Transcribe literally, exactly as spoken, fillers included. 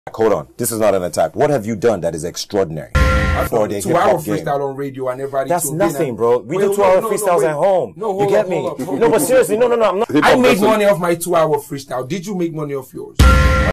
Hold on. This is not an attack. What have you done that is extraordinary? For the two hour freestyle on radio and everybody. That's nothing, bro. We Wait, do two no, hour no, freestyles no, at home. No, hold you get up, me? hold up, hold no, up. but seriously, no, no, no. I'm not. I made money off my two hour freestyle. Did you make money off yours?